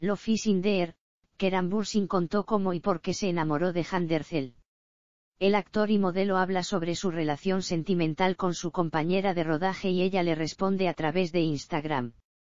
Love is in the air, Keran Bursin contó cómo y por qué se enamoró de Handercel. El actor y modelo habla sobre su relación sentimental con su compañera de rodaje y ella le responde a través de Instagram.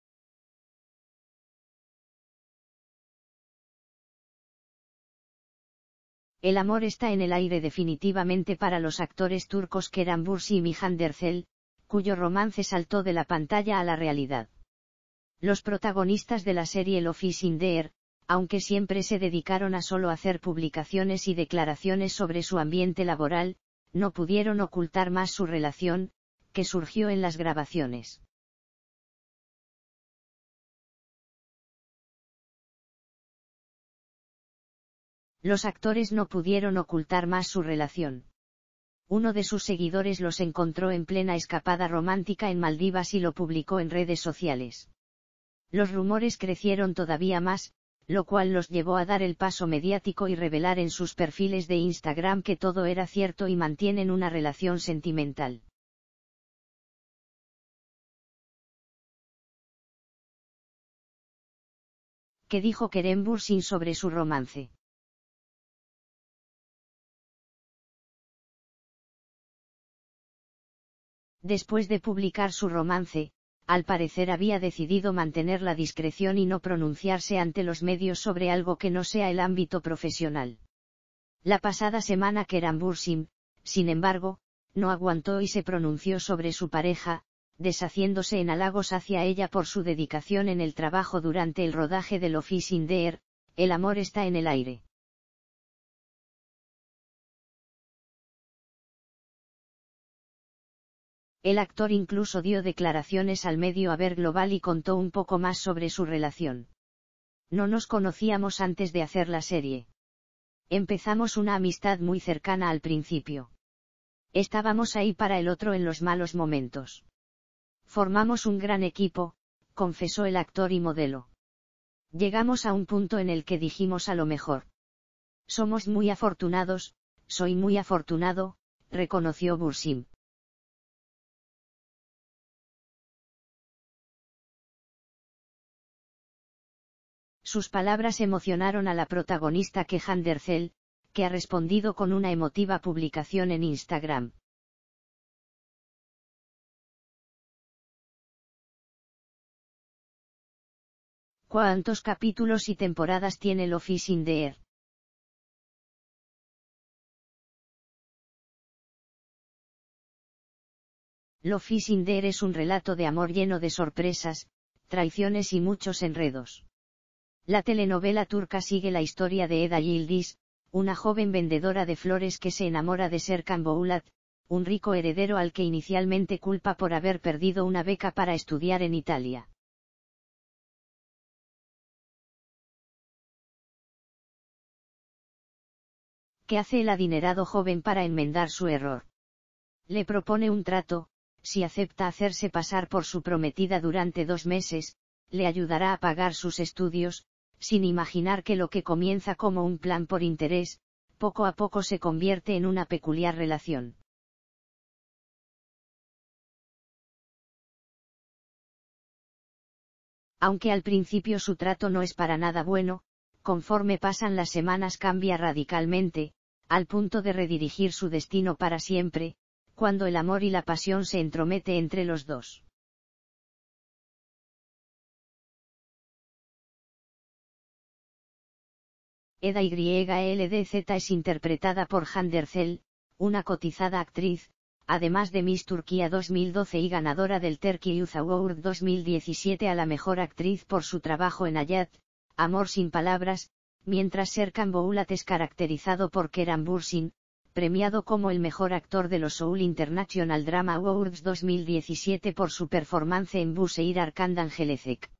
El amor está en el aire definitivamente para los actores turcos Keran Bursin y Handercel, cuyo romance saltó de la pantalla a la realidad. Los protagonistas de la serie Love is in the air, aunque siempre se dedicaron a solo hacer publicaciones y declaraciones sobre su ambiente laboral, no pudieron ocultar más su relación, que surgió en las grabaciones. Los actores no pudieron ocultar más su relación. Uno de sus seguidores los encontró en plena escapada romántica en Maldivas y lo publicó en redes sociales. Los rumores crecieron todavía más, lo cual los llevó a dar el paso mediático y revelar en sus perfiles de Instagram que todo era cierto y mantienen una relación sentimental. ¿Qué dijo Keran Bursin sobre su romance? Después de publicar su romance, al parecer había decidido mantener la discreción y no pronunciarse ante los medios sobre algo que no sea el ámbito profesional. La pasada semana Keran Bursin, sin embargo, no aguantó y se pronunció sobre su pareja, deshaciéndose en halagos hacia ella por su dedicación en el trabajo durante el rodaje de Love is in the air, El amor está en el aire. El actor incluso dio declaraciones al medio Haber Global y contó un poco más sobre su relación. No nos conocíamos antes de hacer la serie. Empezamos una amistad muy cercana al principio. Estábamos ahí para el otro en los malos momentos. Formamos un gran equipo, confesó el actor y modelo. Llegamos a un punto en el que dijimos a lo mejor. Somos muy afortunados, soy muy afortunado, reconoció Bursin. Sus palabras emocionaron a la protagonista Handercel, que ha respondido con una emotiva publicación en Instagram. ¿Cuántos capítulos y temporadas tiene Love is in the air? Love is in the air es un relato de amor lleno de sorpresas, traiciones y muchos enredos. La telenovela turca sigue la historia de Eda Yildiz, una joven vendedora de flores que se enamora de Serkan Boğalat, un rico heredero al que inicialmente culpa por haber perdido una beca para estudiar en Italia. ¿Qué hace el adinerado joven para enmendar su error? Le propone un trato, si acepta hacerse pasar por su prometida durante 2 meses, le ayudará a pagar sus estudios, sin imaginar que lo que comienza como un plan por interés, poco a poco se convierte en una peculiar relación. Aunque al principio su trato no es para nada bueno, conforme pasan las semanas cambia radicalmente, al punto de redirigir su destino para siempre, cuando el amor y la pasión se entromete entre los dos. Eda Yldz es interpretada por Handercel, una cotizada actriz, además de Miss Turquía 2012 y ganadora del Turkey Youth Award 2017 a la mejor actriz por su trabajo en Hayat, Amor sin palabras, mientras Serkan Boğalat es caracterizado por Keran Bursin, premiado como el mejor actor de los Seoul International Drama Awards 2017 por su performance en Bu Seir Arkandan Gelecek.